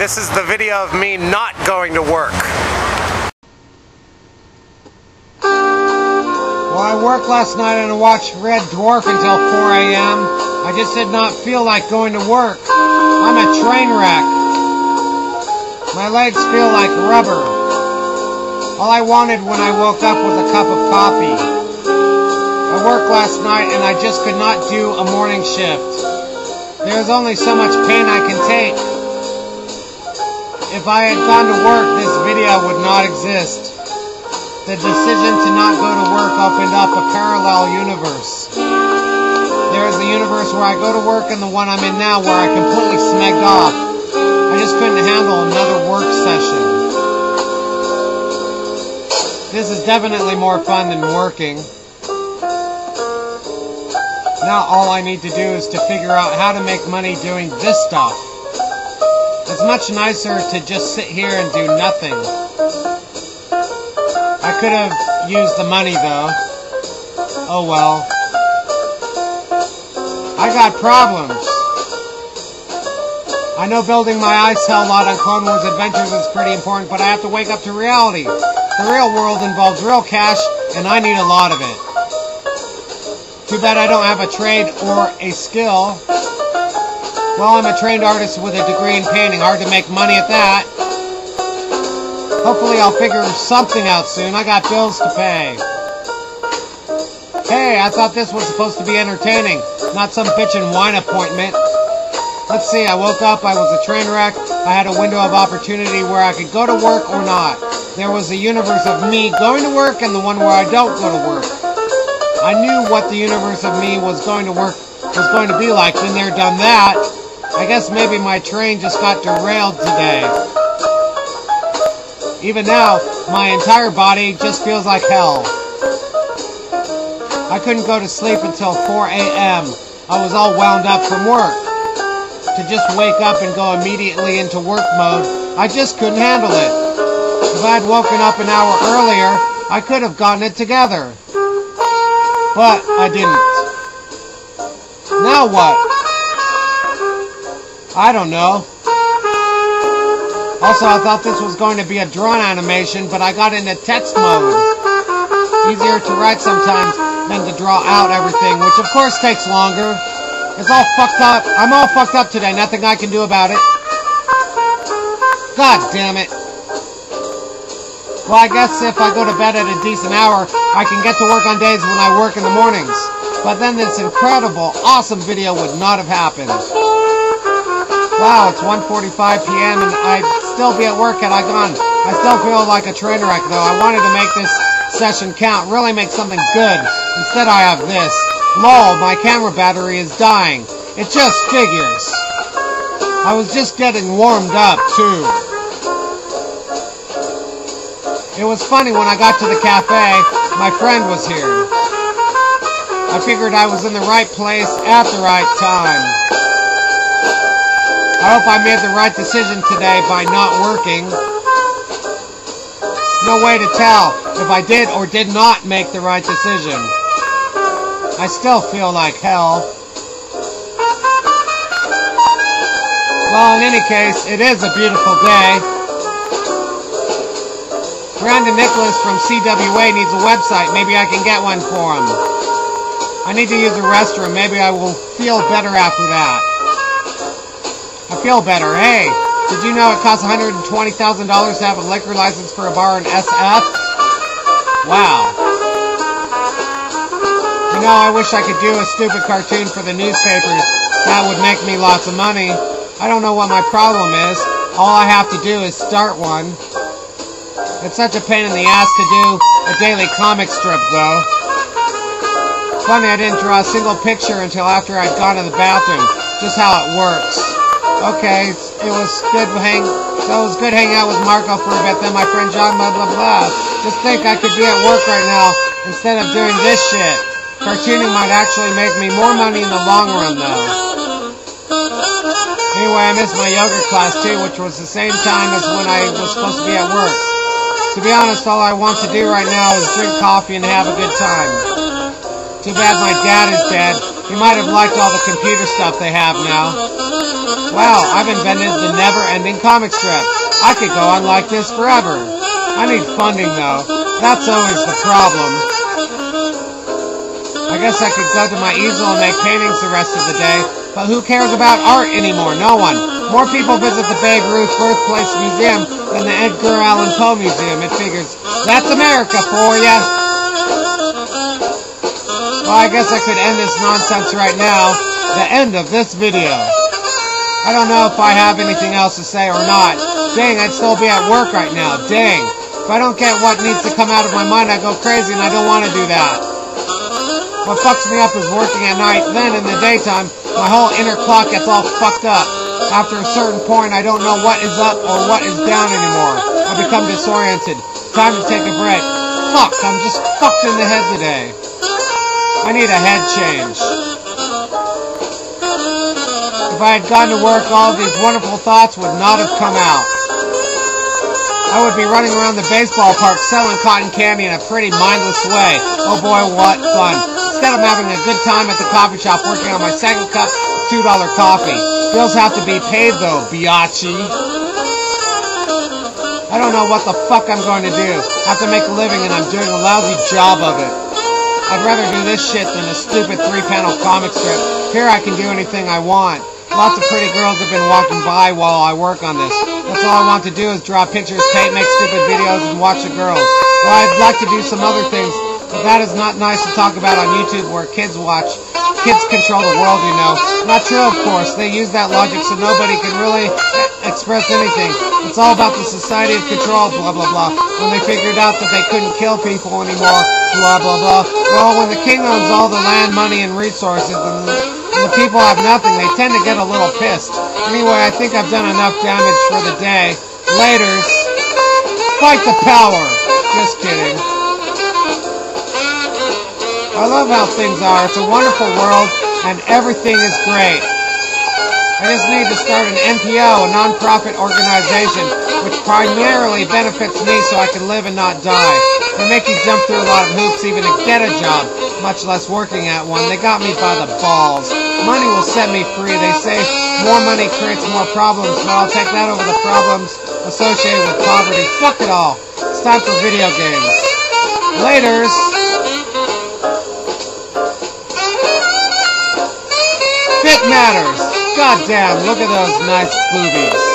this is the video of me not going to work. Well, I worked last night and I watched Red Dwarf until 4 a.m. I just did not feel like going to work. I'm a train wreck. My legs feel like rubber. All I wanted when I woke up was a cup of coffee. I worked last night and I just could not do a morning shift. There's only so much pain I can take. If I had gone to work, this video would not exist. The decision to not go to work opened up a parallel universe. There is a universe where I go to work and the one I'm in now where I completely smegged off. I just couldn't handle another work session. This is definitely more fun than working. Now all I need to do is to figure out how to make money doing this stuff. It's much nicer to just sit here and do nothing. I could have used the money though. Oh well. I got problems. I know building my ice hell lot on Clone Wars Adventures is pretty important, but I have to wake up to reality. The real world involves real cash, and I need a lot of it. Too bad I don't have a trade or a skill. Well, I'm a trained artist with a degree in painting. Hard to make money at that. Hopefully I'll figure something out soon. I got bills to pay. Hey, I thought this was supposed to be entertaining, not some bitch and wine appointment. Let's see, I woke up, I was a train wreck. I had a window of opportunity where I could go to work or not. There was a universe of me going to work and the one where I don't go to work. I knew what the universe of me was going to be like. Been there, done that. I guess maybe my train just got derailed today. Even now, my entire body just feels like hell. I couldn't go to sleep until 4 a.m. I was all wound up from work. To just wake up and go immediately into work mode, I just couldn't handle it. If I had woken up an hour earlier, I could have gotten it together. But I didn't. Now what? I don't know. Also, I thought this was going to be a drawn animation, but I got into text mode. Easier to write sometimes than to draw out everything, which of course takes longer. It's all fucked up. I'm all fucked up today. Nothing I can do about it. God damn it. Well, I guess if I go to bed at a decent hour, I can get to work on days when I work in the mornings. But then this incredible, awesome video would not have happened. Wow, it's 1:45 p.m. and I'd still be at work had I gone. I still feel like a train wreck though. I wanted to make this session count, really make something good. Instead I have this. Lol, my camera battery is dying. It just figures. I was just getting warmed up too. It was funny when I got to the cafe, my friend was here. I figured I was in the right place at the right time. I hope I made the right decision today by not working. No way to tell if I did or did not make the right decision. I still feel like hell. Well, in any case, it is a beautiful day. Brandon Nicholas from CWA needs a website. Maybe I can get one for him. I need to use a restroom. Maybe I will feel better after that. I feel better. Hey, did you know it costs $120,000 to have a liquor license for a bar in SF? Wow. You know, I wish I could do a stupid cartoon for the newspapers. That would make me lots of money. I don't know what my problem is. All I have to do is start one. It's such a pain in the ass to do a daily comic strip, though. Funny, I didn't draw a single picture until after I'd gone to the bathroom. Just how it works. Okay, it was good hanging out with Marco for a bit, then my friend John, blah, blah, blah. Just think I could be at work right now instead of doing this shit. Cartooning might actually make me more money in the long run, though. Anyway, I missed my yoga class, too, which was the same time as when I was supposed to be at work. To be honest, all I want to do right now is drink coffee and have a good time. Too bad my dad is dead. He might have liked all the computer stuff they have now. Wow, I've invented the never-ending comic strip. I could go on like this forever. I need funding, though. That's always the problem. I guess I could go to my easel and make paintings the rest of the day, but who cares about art anymore? No one. More people visit the Babe Ruth Birthplace Museum than the Edgar Allan Poe Museum. It figures, that's America for ya. Well, I guess I could end this nonsense right now. The end of this video. I don't know if I have anything else to say or not. Dang, I'd still be at work right now. Dang. If I don't get what needs to come out of my mind, I go crazy, and I don't want to do that. What fucks me up is working at night. Then, in the daytime, my whole inner clock gets all fucked up. After a certain point, I don't know what is up or what is down anymore. I become disoriented. Time to take a break. Fuck, I'm just fucked in the head today. I need a head change. If I had gone to work, all of these wonderful thoughts would not have come out. I would be running around the baseball park selling cotton candy in a pretty mindless way. Oh boy, what fun. Instead, I'm having a good time at the coffee shop working on my second cup of $2 coffee. Bills have to be paid though, biatchi. I don't know what the fuck I'm going to do. I have to make a living and I'm doing a lousy job of it. I'd rather do this shit than a stupid 3-panel comic strip. Here I can do anything I want. Lots of pretty girls have been walking by while I work on this. That's all I want to do is draw pictures, paint, make stupid videos, and watch the girls. Well, I'd like to do some other things, but that is not nice to talk about on YouTube where kids watch. Kids control the world, you know. Not true, of course. They use that logic so nobody can really express anything. It's all about the society of control, blah, blah, blah. When they figured out that they couldn't kill people anymore, blah, blah, blah. Well, when the king owns all the land, money, and resources, and the people have nothing, they tend to get a little pissed. Anyway, I think I've done enough damage for the day. Laters. Fight the power. Just kidding. I love how things are. It's a wonderful world, and everything is great. I just need to start an NPO, a non-profit organization, which primarily benefits me so I can live and not die. They make you jump through a lot of hoops even to get a job, much less working at one. They got me by the balls. Money will set me free. They say more money creates more problems, but I'll take that over the problems associated with poverty. Fuck it all. It's time for video games. Laters. Fit matters. Goddamn, look at those nice boobies.